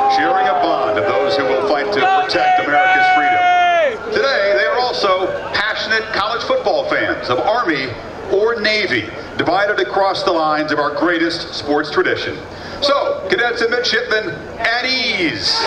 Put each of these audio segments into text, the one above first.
sharing a bond of those who will fight to protect America's freedom. Today, they are also passionate college football fans of Army or Navy, divided across the lines of our greatest sports tradition. So, cadets and midshipmen, at ease.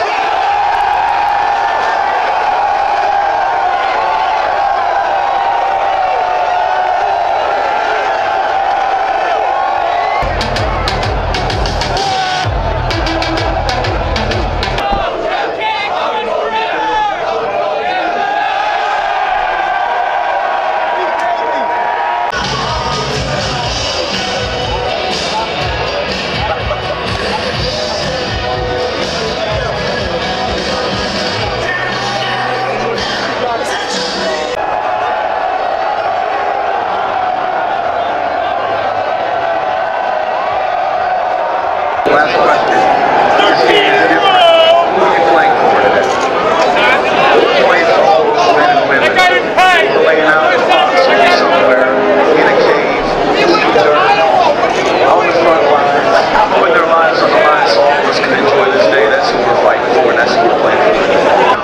Last question. This team is different. Who are you playing for today? We're playing for all those men and women who are laying out in a hospital somewhere, in a cave, in the dirt, on the front lines, putting their lives on the line so all of us can enjoy this day. That's who we're fighting for, and that's who we're playing for.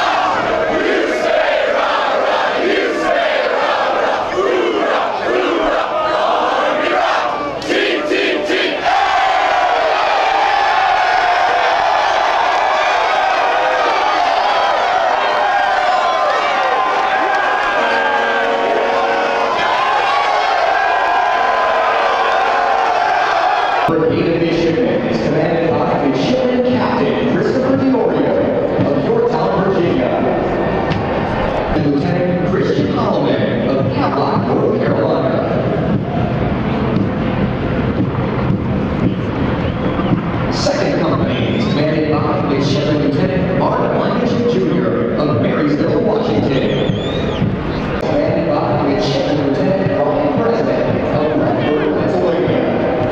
Brigade Midshipmen is commanded by Midshipman Captain Christopher DeOrio of Yorktown, Virginia, and Lieutenant Christian Holloman of Havelock, North Carolina. Second company is commanded by Midshipman Lieutenant Art Blankenship Jr. of Marysville, Washington. Commanded by Midshipman Lieutenant Brian President of Radford, Pennsylvania.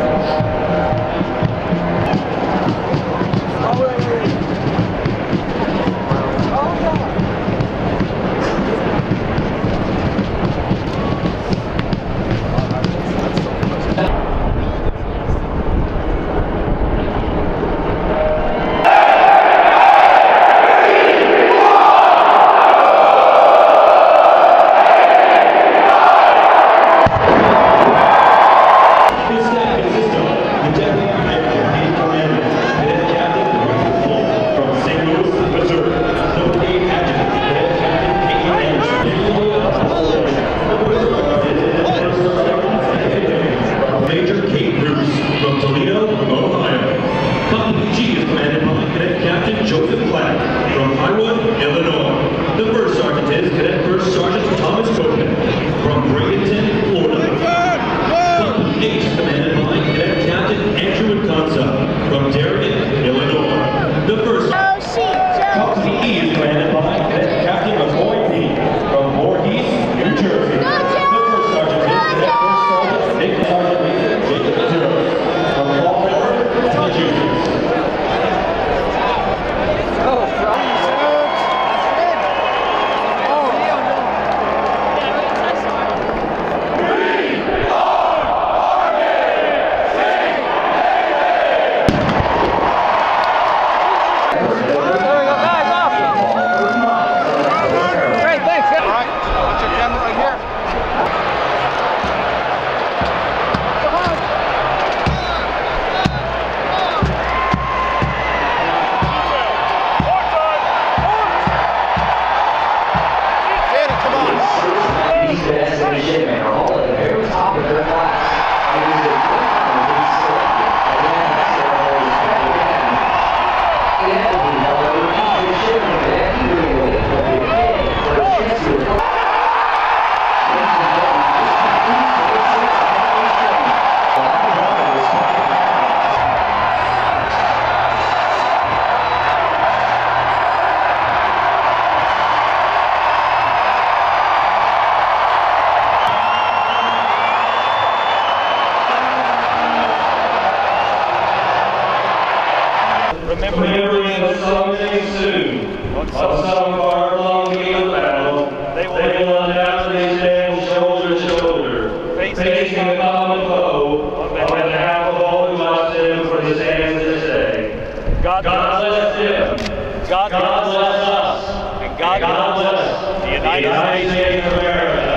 Remembering that someday soon, on some far long field of battle, they will undoubtedly stand shoulder to shoulder, facing a common foe, on behalf of all who lost them for the sands this day. God bless them. God bless us. And God bless the United States of America.